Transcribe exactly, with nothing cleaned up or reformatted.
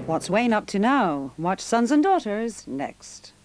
What's Wayne up to now? Watch Sons and Daughters next.